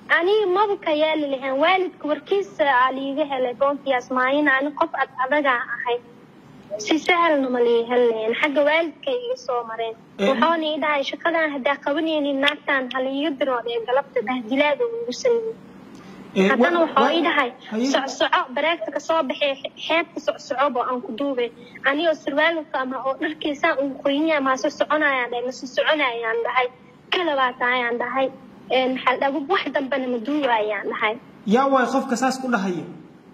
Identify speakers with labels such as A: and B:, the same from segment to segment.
A: أنا ما بكيال لهن والد كوركيس عليه هلا بونتي أسمعين أنا قف أترجع هاي سهل نملي هلا حق والد كي يصومرين وحوني إذا شكلنا هدا قبني إن الناس كان هلا يدروا قلبت بهدلات وسلم حتى أنا وحوي ده هاي صعب براكتك صعب حياة صعوبة أو كدوبة أنا السروال كما نركيسا وخويني ما سوسعنا يعني سوسعنا يعني هاي كلا باتاي يعني هاي حال أبو واحد بنا مدوبة يعني هاي
B: يا واي خوف كساس كلها هي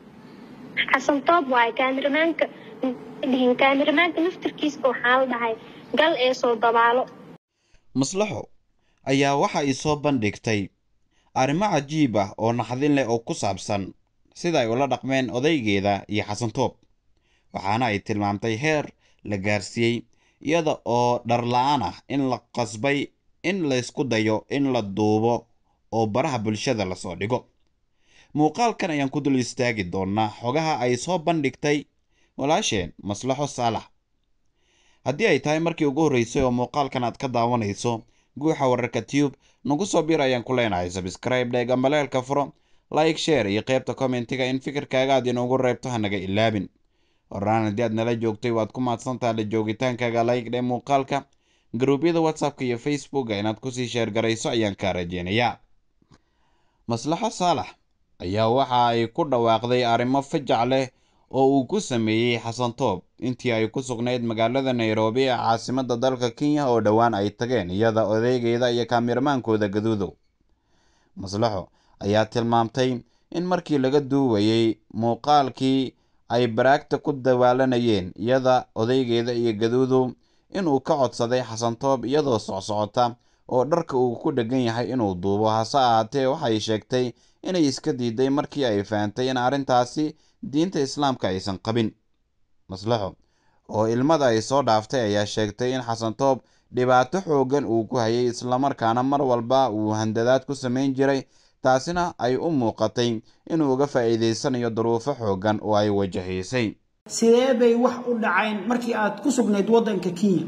A: حسن طاب واي كاميرمانك اللي كاميرمانك نفتر كيس بوحال ده هاي قال إيه صوت ضباله
C: مصلحو ayaa waxa ay soo bandhigtay arrimo cajiib ah oo naxdin leh oo ku saabsan sida ay ula dhaqmeen odaygeeda iyo xasan toob waxaana ay tilmaamtay heer la gaarsiiyey iyada oo dhar la'aan ah in la qasbay in la isku dayo in la duubo oo baraha bulshada la soo dhigo muuqaalkan ayaan ku dul istaagi doonaa xogaha ay soo bandhigtay walaasheen maslaxo saalax haddii ay tahay markii ugu horreysay oo muuqaalkan aad ka daawanayso guuxa wararka tube nagu soo bir ayaan ku leenahay subscribe dhega maleelka furo like share iyo qaybta commentiga in fikirkaaga aad inoogu reebto hanaga ilaabin horaan haddii aad nala joogtay waad ku mahadsantahay la joogitaankaaga like dhe muuqaalka garuubyada whatsappka iyo facebooka inaad kusii sheer garayso ayaan kaa rajeynayaa maslaxo saalax ayaa waxa ay ku dhawaaqday arrimo fajac leh oo uu ku sameeyey xasan toob intii ay ku sugnayd magaalada Nairobi ee caasimadda dalka Kenya oo dhawaan ay tageen iyada odaygeeda iyo kaamirmaankooda gaduudow maslaxo ayaa tilmaamtay in markii laga duubayay muuqaalkii ay baraagta ku dawaalanayeen iyada odaygeeda iyo gaduudow inuu ka codsaday xasan toob iyadoo socsocota oo dharka uu ku dhagan yahay inuu duubo hase ahaatee waxay sheegtay inay iska diiday markii ay fahamtay in arrintaasi diinta islaamka aysan qabin maslaxo oo ilmada ay soo dhaaftay ayaa sheegtay in xasan toob dhibaato xoogan uu ku hayay islamarkaana mar walba uu handadaad ku samayn jiray taasina ay u muuqatay inuu uga faa'iideysanayo duruufo xoogan oo ay wajahaysay
B: sidee bay wax u dhacayn markii aad ku sugnayd waddanka Kenya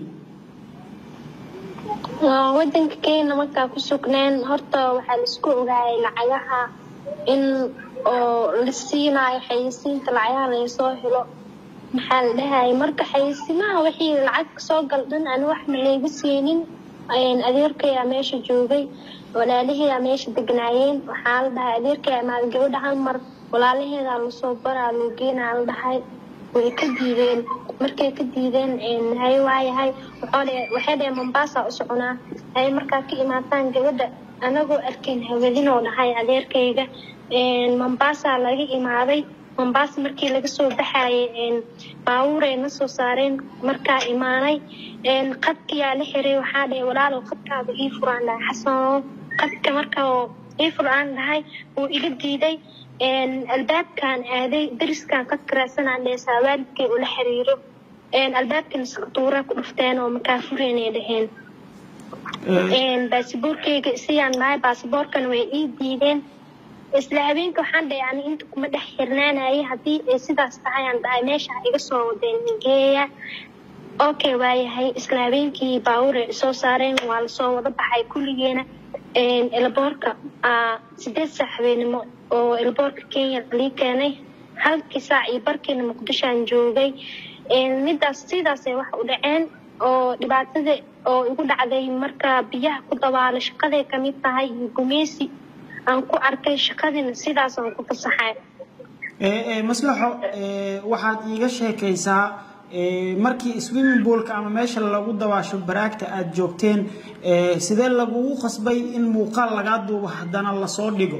A: waddanka Kenya markaa ku sugneen horta waxaa la isku ogaayay lacagaha in oo la siinayo xayeysiinta lacagaha la soo helo maxaa la dhahay marka xayeysiimaha wixii lacag soo galdan aan wax ma leega siinin adeerkay meesha joogay walaalaheeda meesha degnaayeen waxaa la dhahay adeerkay ama gabadha hal mar walaalaheeda la soo baraa loo geenaa la dhahay way ka diideen markay ka diideen hay waayahay waxay dhaheen Mombasa u soconaa hay markaa ka imaataan gabadha anagoo arkin hawadin oo dhahay adeerkayga Mombasa laga imaaday Mombasa markii laga soo baxay baawurey na soo saareen markaa imaanay qadkiya la xiray waxa dhay walaalo qadkaada ii furaan xasan qadka markaa ii furaan dhahay oo iga diiday albaabkan aaday dariskan ka karaasanaan dheesaa waalidkay ula xiriiro albaabkan isqatuura ku dhufteen oo markaa fureenay dhaheen baasaboorkayga isiyaan dhahay baasaboorkan way ii diideen isla habeenka waxaan dhahay ani inta kuma dhex xirnaanayay haddii ay sidaas tahay aan dhahay meesha iga soo wadeen geeya okay waayahay isla habeenkii baawure soo saareen waa la soo wada baxay kulligeena elboorka 8 saac habeenimo oo elboorka Kenya la keenay halkii saac iyo barkiina Muqdisho aan joogay midaas sidaas ay wax u dhaceen oo dhibaatada oo igu dhacday marka biyaha ku dawaalo shaqaday ka mid tahay gumeysi aan ku arkay shaqadina sidaas aan ku fasaxay
B: maslaxo waxaad iiga sheekaysaa markii swimming poolka ama meesha lagu dawaasho baraagta aad joogteen sidee lagu qasbay in muuqaal laga duubo hadana la soo dhigo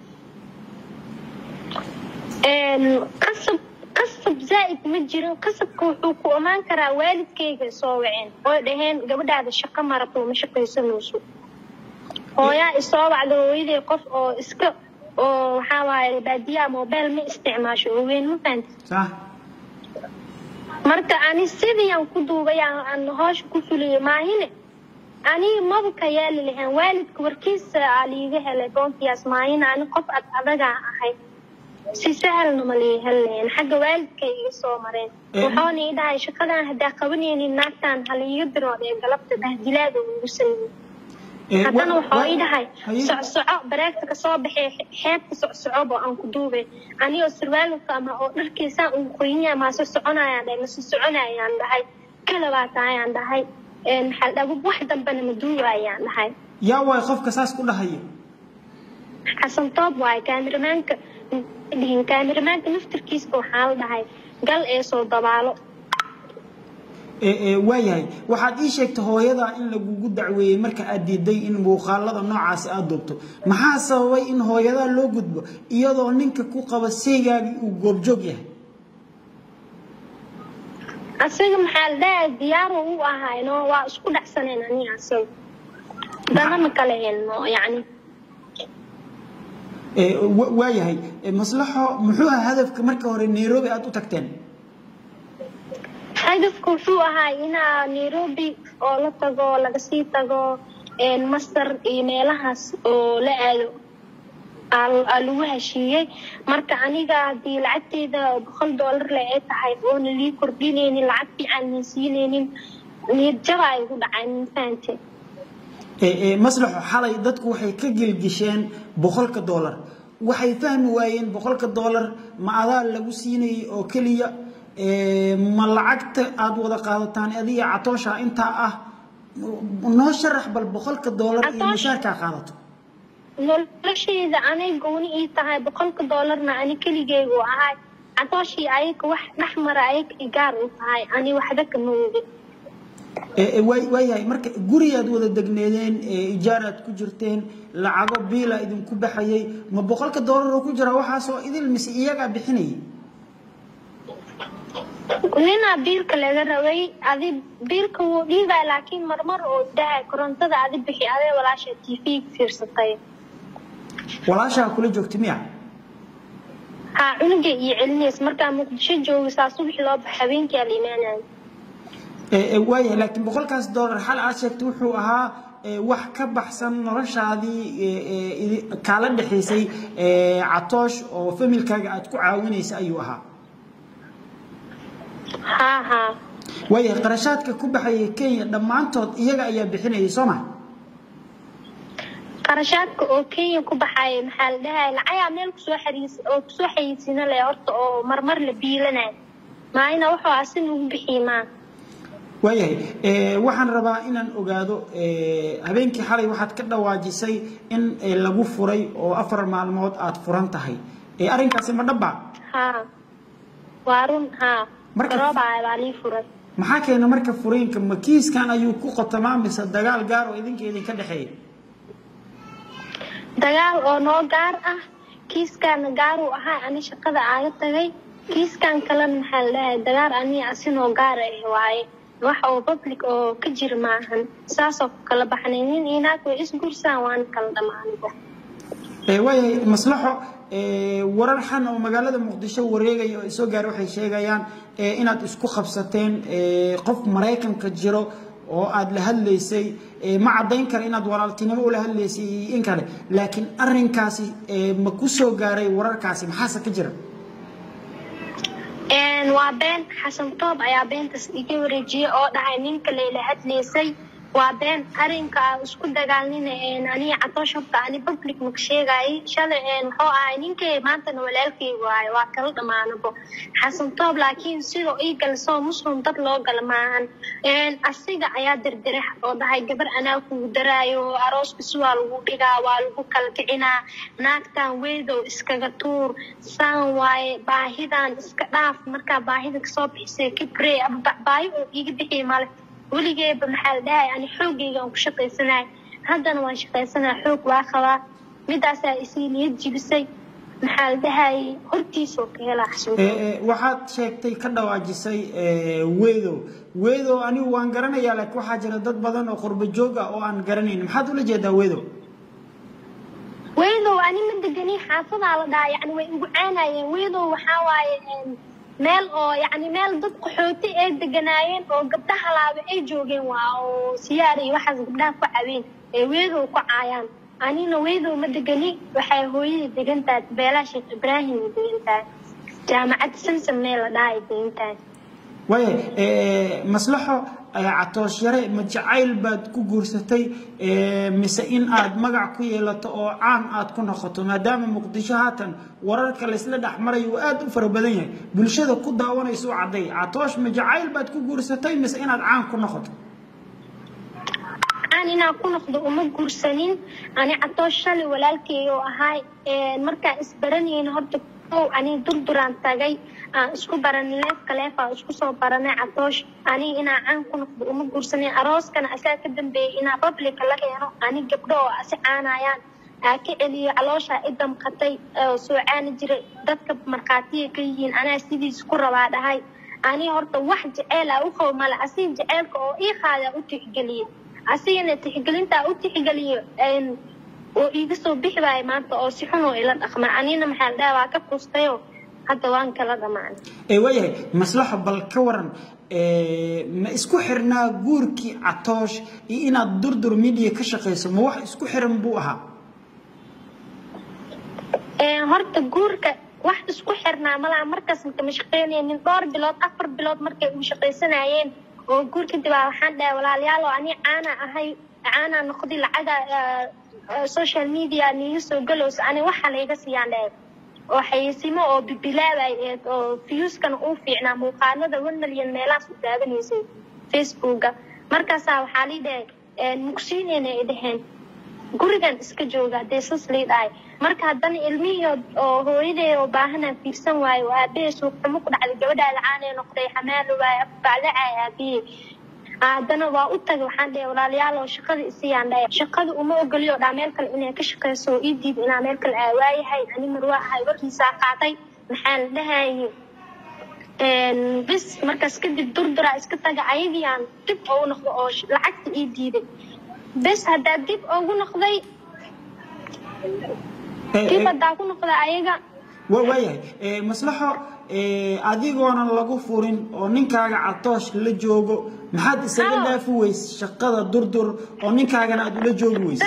A: qasab zaid ma jiro qasabku wuxuu ku omaan karaa waalidkayga soo waceen oo dhaheen gabadhaada shaqo ma rabto ma shaqaysanayso hooyaa isoo wacdo hooyadii qof oo iska oo waxa waaye baadiyaa mobile ma isticmaasho oo weyn ma fahanti marka ani sidii aan ku duubay aan hoosh ku fuliyay maahine ani mabka yaali lahayn waalidku warkiisa aliiga helay boontiyaas maahine ani qof adaga ahay si sahal numali heleen xagga waalidkay iga soo mareen waxaan idhahay shaqadan hadaa qabanaynin naagtan hal iga diro ee galabta bahdilaad ugu sameeyay haddana waxaa ii dhahay socsoco bareegta ka soo baxay xeebta socsocoba aan ku duubay anigoo surwaalka ama oo dharkiisaan ugu qoyinaya maa soo soconayaan dhahay mase soconayaan dhahay kalabaatayaan dhahay maxaa dhabu wax dambena ma duubayaan dhahay
B: yaa waay qofka saas ku dhahaya
A: xasan toob waay kaamiramaanka dhihin kaamiramaanka naftirkiisba waxaa la dhahay gal ee soo dabaalo
B: waayahay waxaad ii sheegtay hooyada in lagugu dacweeyey marka aad diiday in muuqaalada noocaasi aad duubto maxaa sababay in hooyada loo gudbo iyadoo ninka ku qaba seegaagii uu goobjoog yahay
A: asaga maxaa la dhahay diyaar u ahayno waa isku dhacsaneen aniga asaga dana ma kala helno yacni
B: waayahay maslaxo muxuu ahaa hadafka marka hore Nairobi aad u tagteen
A: hadafku wuxuu ahaa inaa Nairobi oo la tago laga sii tago Masar iyo meelahaas oo la aado lagu heshiiyey marka aniga haddii lacagteeda $100 la ay tahay oona lii kordhinaynin lacag fiican lii siinaynin niyad jaba ay ku dhacay fahamtay
B: maslaxo xalay dadku waxay ka gilgisheen $100 waxay fahmi waayeen $100 ma adaa lagu siinay oo kaliya ma lacagta aad wada qaadataan adiga catoosha inta ah noo sharax bal $100 iyo mushaarka qaadato
A: noloshayda anay gooni ii tahay $100 na ani kaligeygu ahay catooshii ayaga wax dhaxmara ayaga gaar u tahay ani waxba ka moogin
B: waayahay marka guriyaad wada degneedeen ijaaraad ku jirteen lacago biila idinku baxayay ma $100 oo ku jira waxaasoo idil mise iyaga bixinayay
A: nina biilka laga rabay adi biilka wuu dhiibay laakiin marmar oo dhahay korontada adi bixi adee walaasha TV fiirsatay
B: walaasha kula joogtay miya
A: ha cunuga iyo cilmiis marka Muqdisho joogay subax loo habeenkii la imaanay
B: waayahay laakiin $100 xal aad sheegtay wuxuu ahaa wax ka baxsan noloshaadii kala dhaxaysay catoosh oo familkaaga aad ku caawinaysa ayuu ahaa
A: ها
B: way qarashaadka ku baxay Kenya dhamaantood iyaga ayaa bixinayay Soomaa
A: qarashaadka oo Kenya ku baxay maxaa la dhahay lacag meel ku soo xariis oo ku soo xayisiina leh horta oo marmar la biilanay maayna wuxuu asin ugu bixiima
B: waxaan rabaa inaan ogaado habeenkii xalay waxaad ka dhawaajisay in lagu furay oo 4 maalmood aad furan tahay arrinkaasi ma dhaba
A: waarun marka roobay baa lii furay
B: maxaa keenay marka furiinka makiiskan ayuu ku qotamaa mise dagaal gaar oo idinka dhaxeeyay
A: dagaal oo noo gaar ah kiiskan gaar u ahaa ani shaqada aan tagay kiiskan kale maxaa la dhahay dagaal ani asinoo gaar ah waaye wax oo public oo ka jir maahan saasoo kala baxnaynin inaad way isguursan waan kala dhamaanayba
B: way maslaxo warar xan oo magaalada Muqdisho wareegay oo soo gaar waxay sheegayaan inaad isku qabsateen qof Mareykanka jiro oo aad la hadlaysay ma cadeyn kar inaad walaaltinimo u la hadlaysay in kale laakiin arrinkaasi ma ku soo gaaray wararkaasi maxaa ka jira
A: waa been xasan toob ayaa beentaas iga wareejiyay oo dhahay ninka la hadlaysay waa been arrinka isku dagaalnina aniga catoosh horta ani public ma sheegay shalay wuxuu ahay ninkay maanta walaalkaygu ahay waa kala dhamaanabo xasan toob laakiin sidoo ay galso muslim dad loo galmaahan asiga ayaa dirdiray oo dhahay gabar anaa ku daraayo arooska su'aal lagu dhigaa waa lagu kala kicinaa naagtan weedo iskaga tuur saan waaye baahidan iska dhaaf marka baahida ka soo bixisay kibrey baahi oo iga bixi male weligeeba maxaa la dhahay ani xoogayga aan ku shaqaysanahay haddana waan shaqaysanahay xoog waa qabaa midaasaa isii niyad jibisay maxaa la dhahay hortiisoo ka helaa
B: waxaad sheegtay ka dhawaajisay weedo anigu waan garanayaa laakiin waxaa jira dad badan oo qurbo joog ah oo aan garanayn maxaad ula jeedaa weedo
A: ani ma degani xaafadaa la dhahay yani way igu caanayeen weedo waxaa waaye meel oo yani meel dad qaxooti ay deganaayeen oo gabdhaha laaba ay joogeen waa oo siyaar iyo waxaas gabdhaha ku caaween weedo ku caayaan anina weedo ma degani waxay hooyadii degantahay beelaha Sheekh Ibraahim degantahay jaamacad Samsam meel la dhahay degantahay
B: way maslaxo catoosh yare ma jacayl baad ku guursatay mise in aad magac ku yeelato oo caan aad ku noqoto maadaama muqdisho haatan wararka la isla dhaxmaray oo aad u fara badan yahay bulshada ku daawanayso caday catoosh ma jacayl baad ku guursatay mise inaad caan ku noqoto
A: أنا أكون أخذ أمك قرصانين أنا عطوش لي ولكن هاي مركا إسبرني نهرت أو أنا دردران تاجي إسكو براني لف كلافة إسكو صوب براني عطوش أنا عن كون أخذ أمك قرصانين أراس كان أساس كدم بينا بابليك لك أنا جبرو أسعانا يعني كألي علاشة إدم قطي سوعان جري دتك مركاتي كيين أنا سيدي سكرة بعد هاي أنا هرت واحد جعلة أخو مال أسيب جعلك أو إيه خالة أتحجلين أسينا تحجلينتا أتحجليه ويقصوا بحباي مانتا أو سيحنوا إلى الأخمر أنينا محل دا واكب قصتيو حتى وان كلا دمان
B: وياي مصلحة بالكورن ما اسكو حرنا جوركي عطاش إنا دردر ميديا كشقيس ما واحد اسكو حرن بوها
A: هرت جورك واحد اسكو حرنا ملا مركز انت مش قيني من دار بلاد أفر بلاد مركز مش قيسنا عين وجورك انت بقى حدا ولا ليالو أني أنا نقضي العادة سوشيال ميديا نيوز وجلوس أنا وحلا يقص يعني وحيسمو أو ببلاوي أو فيوس كانوا أوفينا مقارنة 1 مليون ميلاس وتابنيسي فيسبوك مركز وحالي ده مكسينين إدهن gurigan iska jooga deesas leedahay marka hadan ilmiyo oo hooyadee oo baahan fiirsan waayo aabee suuq xumo ku dhacday gabadha caanay noqday xamaal waay afbaclacay aabee hadana waa u tag waxaan dheeyo walaalayaal oo shaqada isiyaan dheeyo shaqada uma ogoliyo dhaameel kale inay ka shaqeyso ii diid inaa meel kale waayahay ani marwaa ahay warkiisa qaatay maxaa la dhahay bas markaas kadib durdura iska taga ayagiyaan dib oo noqdo oo lacagta ii diiday بس هذا ديب أقول نقضي كيف أقول نقضي أيجا
B: وياي مصلحة أديقونا لقو فورين ونكاga عطاش لجوجو محد سجل فويس شقة دردر ونكاga نادو لجوجو ويس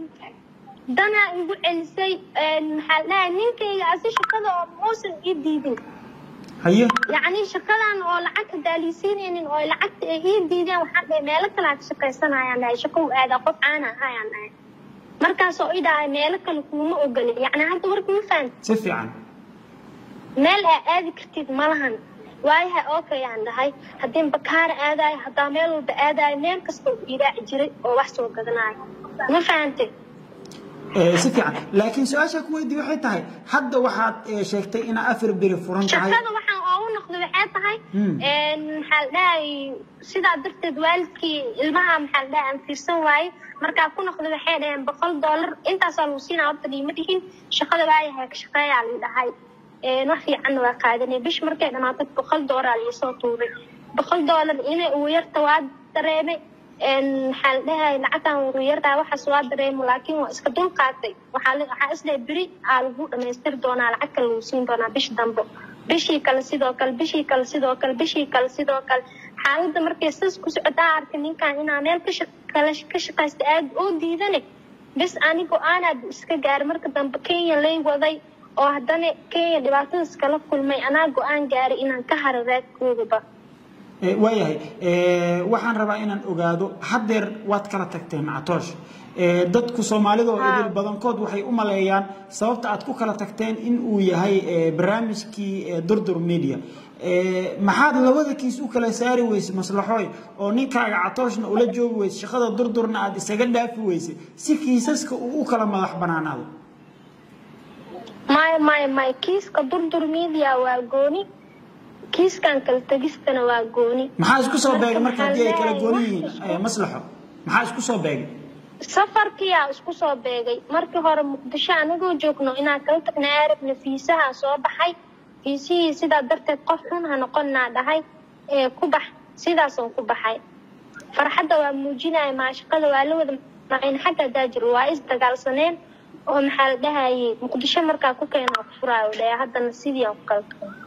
A: دنا يقول إنسي محلا نكاga أسي شقة موسم جديد
B: هي
A: يعني شقدان oo lacag daalisineen oo lacag ay diideen waxa ay meel kale ka shaqeysanayaan ay shaqo aad qof aan ahayn markaas oo idaa meel kale kuma ogolin yani hadda warku ma faham
B: si fiican
A: meel aad kartid malahan waayahay oo kayaan dhahay hadii bakaar aaday hada meel walba aaday meel kasto idaa jiray oo wax soo gadanaay ma fahamtay
B: si fiican laakiin su'aasha ku weydiin waxay tahay hadda waxaad sheegtay in afar biri furan tahay waxay tahay maxal dhaay sida darteed waalidkii ilmaha maxal dhaay aan fiirsan waay marka ku noqdo waxay dhaheen $100 intaas oo luusina horta dhiima dhihin shaqada waayahay ka shaqeeyaa la dhahay wax fiican waa qaadanay bish markay dhamaato $100 la soo tuuray $100 inay uu yarta waa dareemay maxal dhaay lacagtan uu yarta waxa soo dareemay laakiin waa iska dul qaatay waxa isla biri aan ugu dhameystir doonaa lacag kale luusin doonaa bish dambe bishii kale sidoo kale xaaladda markay sas ku socdaa arka ninkan inaan meel ka shaqaysta aad oo diidanay bas anigu aanad iska gaar marka dambe Kenya lay waday oo hadana Kenya dhibaatadaas kala kulmay anaa go'aan gaaray inaan ka harareedkooda waayahay waxaan rabaa inaan ogaado hadeer waad kala tagteen Catoosh dadku Soomaalida oo idil badankood waxay u maleeyaan sababta aad ku kala tagteen in uu yahay barnaamijkii durdur media maxaad labada kiis u kala saari weysay maslaxooy oo ninkaaga Catooshna ula joogi weysay shaqada durdurna aad isaga dhaafi weysay si kiisaska uu kala madax banaanaado
A: my kiiska durdur media waa gooni kiiskan kala tagistana waa gooni
B: maxaa isku soo beegay marka ay kala gooni yihiin maslaxo maxaa isku soo beegay
A: safarkii isku soo beegay markii hore Muqdisho anagoo joogno inaan kala tagnaa arabna fiisaha soo baxay fiisihii sida darteed qof xun ha noqonnaa dhahay ku bax sidaas oo ku baxay farxadda waa muujinay ma shaqada waa la wada maceen xataa daajir waa is dagaalsaneen oo maxaa la dhahay Muqdisho markaa ku keenay furaayo hadana sidii oo kale